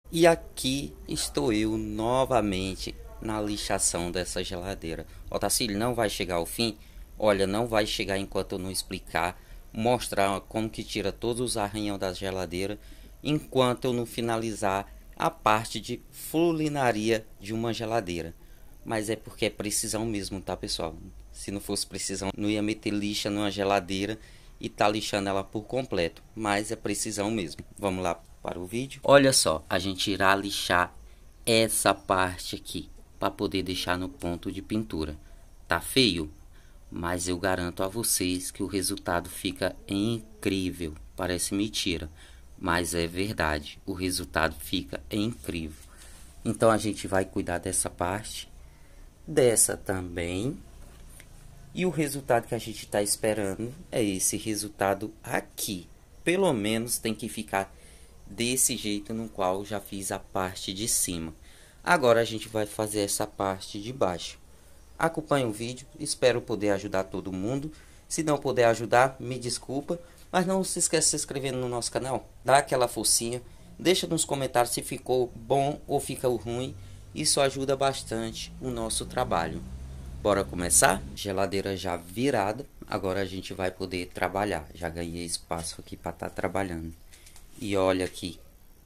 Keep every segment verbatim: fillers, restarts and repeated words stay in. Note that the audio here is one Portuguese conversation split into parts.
E aqui estou eu novamente na lixação dessa geladeira. Otacílio, não vai chegar ao fim? Olha, não vai chegar enquanto eu não explicar, mostrar como que tira todos os arranhão da geladeira, enquanto eu não finalizar a parte de furinaria de uma geladeira. Mas é porque é precisão mesmo, tá, pessoal? Se não fosse precisão, não ia meter lixa numa geladeira e tá lixando ela por completo. Mas é precisão mesmo. Vamos lá para o vídeo. Olha só, a gente irá lixar essa parte aqui para poder deixar no ponto de pintura. Tá feio? Mas eu garanto a vocês que o resultado fica incrível. Parece mentira, mas é verdade. O resultado fica incrível. Então a gente vai cuidar dessa parte, dessa também. E o resultado que a gente está esperando é esse resultado aqui. Pelo menos tem que ficar desse jeito no qual já fiz a parte de cima. Agora a gente vai fazer essa parte de baixo. Acompanhe o vídeo, espero poder ajudar todo mundo. Se não puder ajudar, me desculpa. Mas não se esqueça de se inscrever no nosso canal. Dá aquela forcinha. Deixa nos comentários se ficou bom ou ficou ruim. Isso ajuda bastante o nosso trabalho. Bora começar? Geladeira já virada. Agora a gente vai poder trabalhar. Já ganhei espaço aqui para estar trabalhando. E olha aqui.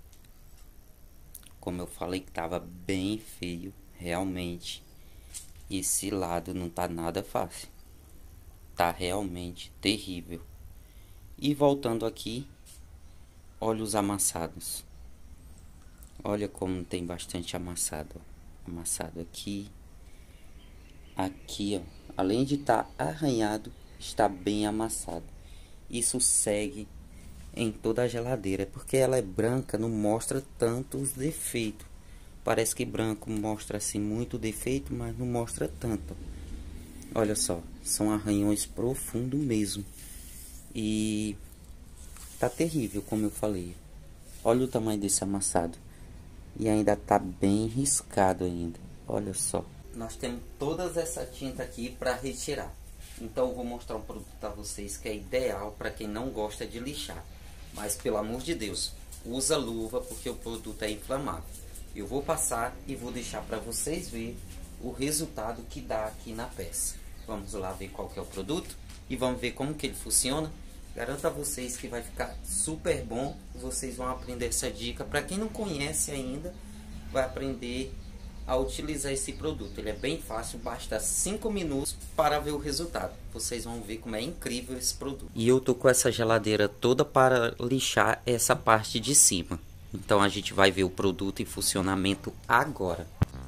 Como eu falei que estava bem feio. Realmente. Esse lado não tá nada fácil. Tá realmente terrível. E voltando aqui. Olha os amassados. Olha como tem bastante amassado. Ó. Amassado aqui. Aqui, ó. Além de estar tá arranhado, está bem amassado. Isso segue em toda a geladeira. Porque ela é branca, não mostra tanto os defeitos. Parece que branco mostra assim muito defeito, mas não mostra tanto. Olha só, são arranhões profundos mesmo. E tá terrível, como eu falei. Olha o tamanho desse amassado. E ainda tá bem riscado ainda. Olha só. Nós temos todas essa tinta aqui para retirar. Então eu vou mostrar um produto para vocês que é ideal para quem não gosta de lixar. Mas pelo amor de Deus, usa luva porque o produto é inflamável. Eu vou passar e vou deixar para vocês ver o resultado que dá aqui na peça. Vamos lá ver qual que é o produto e vamos ver como que ele funciona. Garanto a vocês que vai ficar super bom. Vocês vão aprender essa dica. Para quem não conhece ainda, vai aprender a utilizar esse produto. Ele é bem fácil, basta cinco minutos para ver o resultado. Vocês vão ver como é incrível esse produto. E eu tô com essa geladeira toda para lixar essa parte de cima. Então a gente vai ver o produto em funcionamento agora.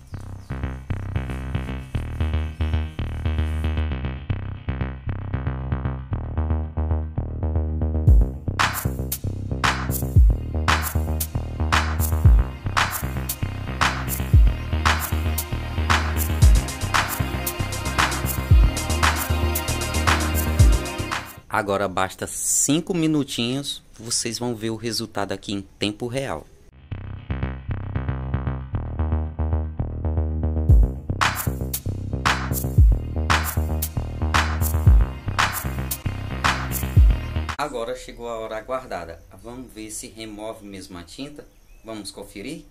Agora basta cinco minutinhos, vocês vão ver o resultado aqui em tempo real. Agora chegou a hora aguardada. Vamos ver se remove mesmo a tinta. Vamos conferir?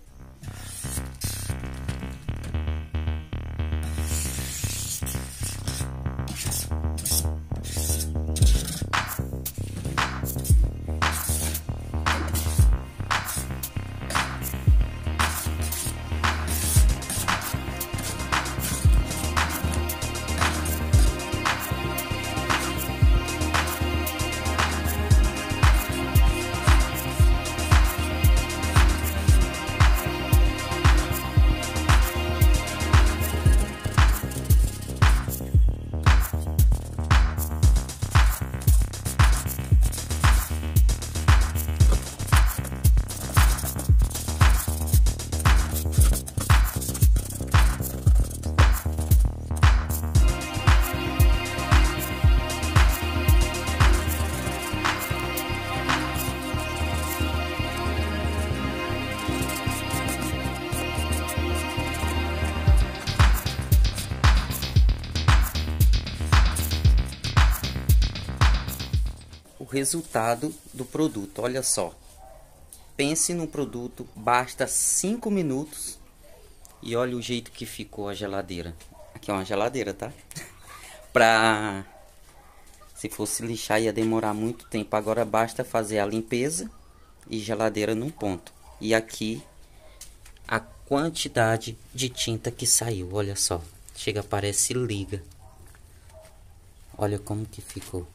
resultado do produto. Olha só, pense no produto, basta cinco minutos e olha o jeito que ficou a geladeira. Aqui é uma geladeira, tá? Pra... Se fosse lixar ia demorar muito tempo. Agora basta fazer a limpeza e geladeira num ponto. E aqui a quantidade de tinta que saiu, olha só. Chega, parece liga. Olha como que ficou.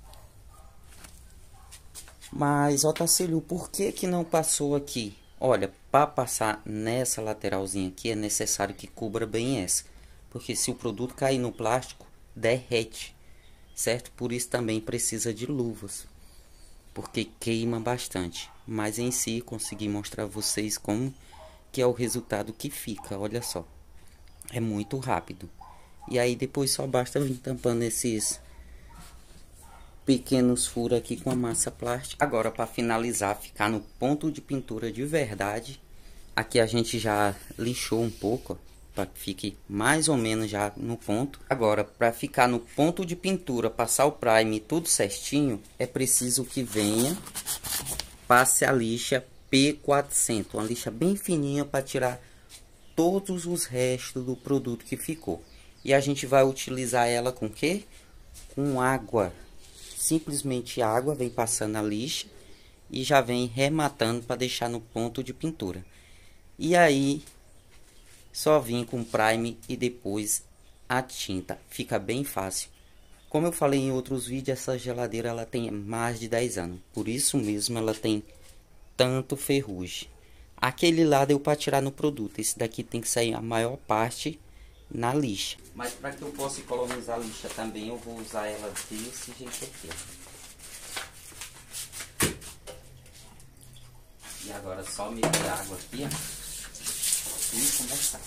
Mas, Otacílio, por que que não passou aqui? Olha, para passar nessa lateralzinha aqui é necessário que cubra bem essa. Porque se o produto cair no plástico, derrete, certo? Por isso também precisa de luvas, porque queima bastante. Mas em si, consegui mostrar a vocês como que é o resultado que fica, olha só. É muito rápido. E aí depois só basta vir tampando esses pequenos furos aqui com a massa plástica. Agora, para finalizar, ficar no ponto de pintura de verdade, aqui a gente já lixou um pouco, para que fique mais ou menos já no ponto. Agora, para ficar no ponto de pintura, passar o prime tudo certinho, é preciso que venha, passe a lixa P quatrocentos, uma lixa bem fininha para tirar todos os restos do produto que ficou. E a gente vai utilizar ela com quê? Com água. Simplesmente água, vem passando a lixa e já vem rematando para deixar no ponto de pintura. E aí só vim com prime e depois a tinta. Fica bem fácil. Como eu falei em outros vídeos, essa geladeira ela tem mais de dez anos. Por isso mesmo ela tem tanto ferrugem. Aquele lá deu para tirar no produto. Esse daqui tem que sair a maior parte na lixa. Mas para que eu possa economizar a lixa também, eu vou usar ela desse jeito aqui. E agora só meter água aqui, ó, e começar.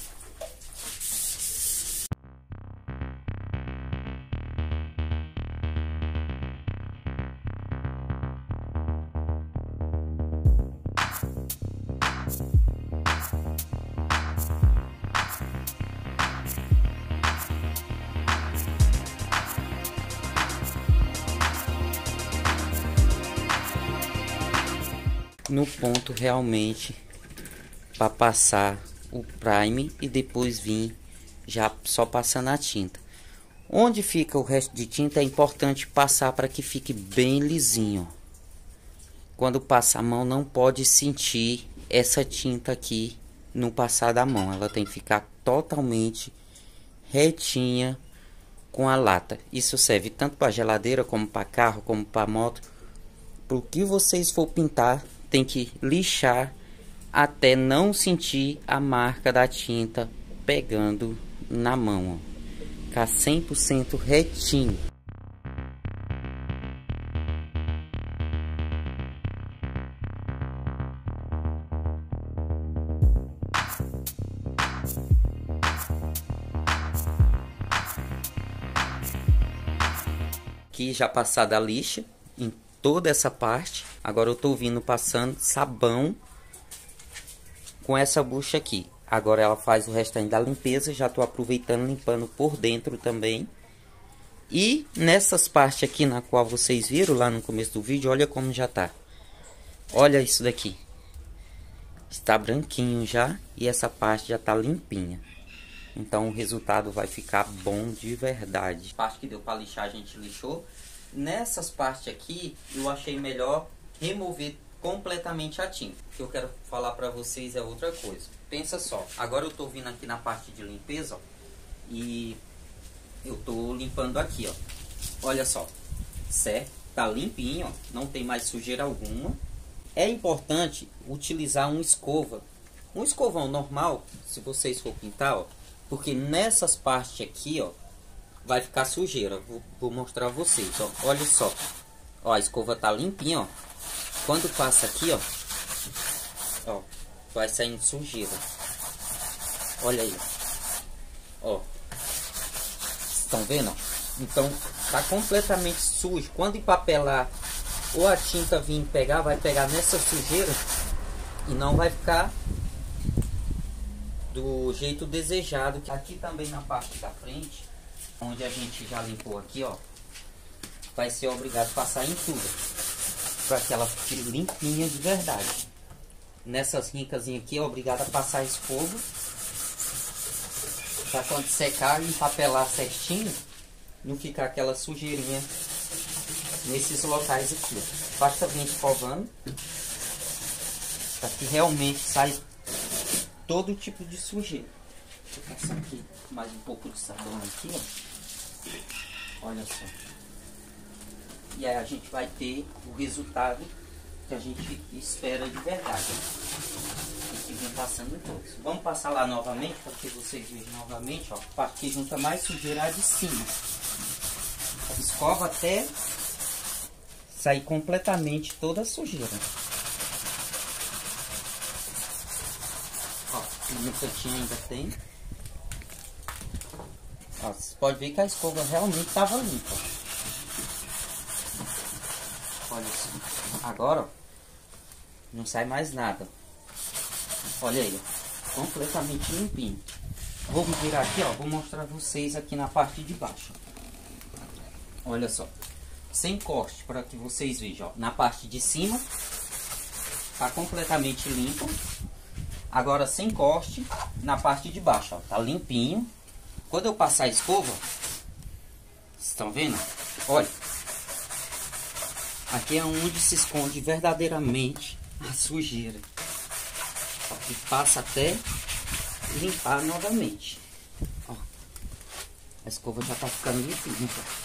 No ponto realmente para passar o prime e depois vir já só passando a tinta. Onde fica o resto de tinta é importante passar para que fique bem lisinho. Quando passa a mão não pode sentir essa tinta aqui no passar da mão. Ela tem que ficar totalmente retinha com a lata. Isso serve tanto para geladeira como para carro, como para moto. Para o que vocês for pintar, tem que lixar até não sentir a marca da tinta pegando na mão, ó. Ficar cem por cento retinho. Aqui já passada a lixa em toda essa parte. Agora eu tô vindo passando sabão com essa bucha aqui. Agora ela faz o restante da limpeza. Já tô aproveitando limpando por dentro também. E nessas partes aqui na qual vocês viram lá no começo do vídeo, olha como já tá. Olha isso daqui. Está branquinho já e essa parte já tá limpinha. Então o resultado vai ficar bom de verdade. A parte que deu para lixar a gente lixou. Nessas partes aqui eu achei melhor remover completamente a tinta. O que eu quero falar para vocês é outra coisa. Pensa só, agora eu tô vindo aqui na parte de limpeza, ó, e eu tô limpando aqui, ó. Olha só, certo? Tá limpinho, ó, não tem mais sujeira alguma. É importante utilizar uma escova, um escovão normal, se vocês for pintar, ó, porque nessas partes aqui, ó, vai ficar sujeira. Vou, vou mostrar a vocês, ó. Olha só, ó, a escova tá limpinha, ó. Quando passa aqui, ó, ó, vai saindo sujeira. Olha aí, ó. Estão vendo? Então tá completamente sujo. Quando empapelar ou a tinta vir pegar, vai pegar nessa sujeira e não vai ficar do jeito desejado. Aqui também na parte da frente, onde a gente já limpou aqui, ó, vai ser obrigado a passar em tudo para que ela fique limpinha de verdade. nessas rincas aqui, é obrigado a passar escova. Pra quando secar, empapelar certinho, não ficar aquela sujeirinha nesses locais aqui. Basta vir escovando, para que realmente saia todo tipo de sujeira. Deixa eu passar aqui mais um pouco de sabão aqui, ó. Olha só. E aí a gente vai ter o resultado que a gente espera de verdade. Tem que vir passando em todos. Vamos passar lá novamente, para que vocês vejam novamente, ó. A parte que junta mais sujeira é de cima. Escova até sair completamente toda a sujeira. Ó, no cantinho ainda tem. Ó, você pode ver que a escova realmente estava limpa. Olha só. Agora, ó, não sai mais nada. Olha aí, ó, completamente limpinho. Vou virar aqui, ó, vou mostrar vocês aqui na parte de baixo. Olha só, sem corte, para que vocês vejam, ó, na parte de cima tá completamente limpo. Agora sem corte na parte de baixo, ó, tá limpinho. Quando eu passar a escova, vocês estão vendo? Olha, aqui é onde se esconde verdadeiramente a sujeira. E passa até limpar novamente. Ó, a escova já tá ficando limpinha.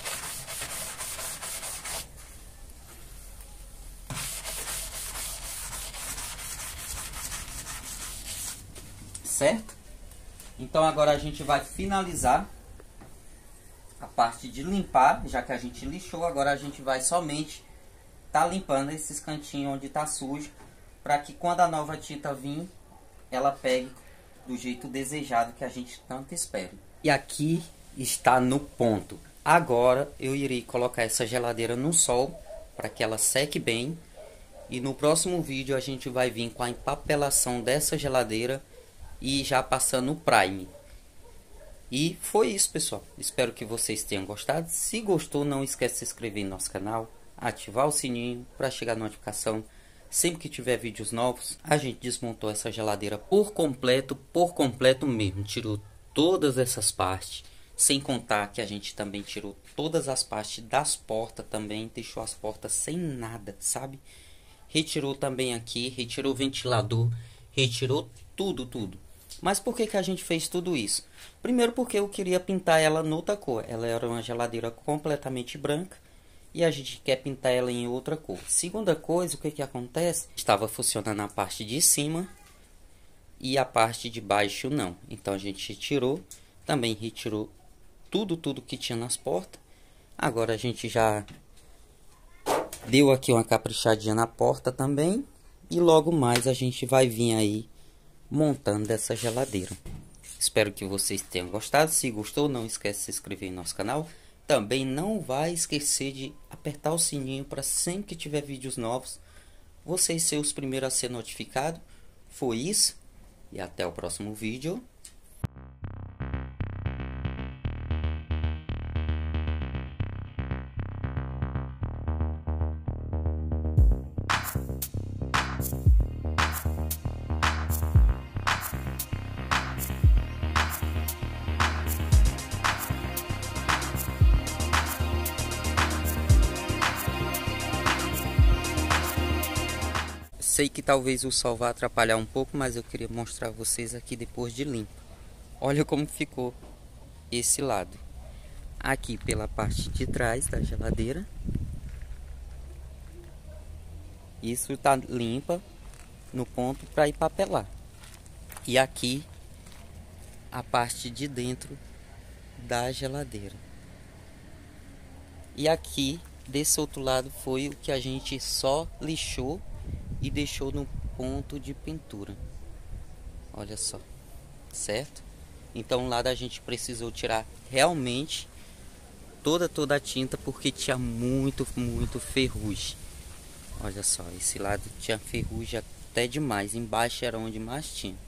Certo? Então agora a gente vai finalizar a parte de limpar, já que a gente lixou. Agora a gente vai somente tá limpando esses cantinhos onde tá sujo, para que quando a nova tinta vir, ela pegue do jeito desejado que a gente tanto espera. E aqui está no ponto. Agora eu irei colocar essa geladeira no sol para que ela seque bem. E no próximo vídeo a gente vai vir com a empapelação dessa geladeira e já passando o prime. E foi isso, pessoal. Espero que vocês tenham gostado. Se gostou, não esquece de se inscrever no nosso canal, ativar o sininho para chegar a notificação sempre que tiver vídeos novos. A gente desmontou essa geladeira por completo, por completo mesmo. Tirou todas essas partes, sem contar que a gente também tirou todas as partes das portas também, deixou as portas sem nada, sabe? Retirou também aqui, retirou o ventilador, retirou tudo, tudo. Mas por que que a gente fez tudo isso? Primeiro porque eu queria pintar ela noutra cor. Ela era uma geladeira completamente branca e a gente quer pintar ela em outra cor. Segunda coisa, o que que acontece? Estava funcionando a parte de cima e a parte de baixo não. Então a gente retirou, também retirou tudo, tudo que tinha nas portas. Agora a gente já deu aqui uma caprichadinha na porta também. E logo mais a gente vai vir aí montando essa geladeira. Espero que vocês tenham gostado. Se gostou, não esquece de se inscrever no nosso canal. Também não vai esquecer de apertar o sininho para sempre que tiver vídeos novos, vocês serem os primeiros a ser notificados. Foi isso e até o próximo vídeo. Sei que talvez o sol vá atrapalhar um pouco, mas eu queria mostrar a vocês aqui depois de limpo. Olha como ficou esse lado. Aqui pela parte de trás da geladeira. Isso tá limpa no ponto para empapelar. E aqui a parte de dentro da geladeira. E aqui desse outro lado foi o que a gente só lixou e deixou no ponto de pintura. Olha só, certo? Então lá da gente precisou tirar realmente toda toda a tinta, porque tinha muito muito ferrugem. Olha só, esse lado tinha ferrugem até demais. Embaixo era onde mais tinha.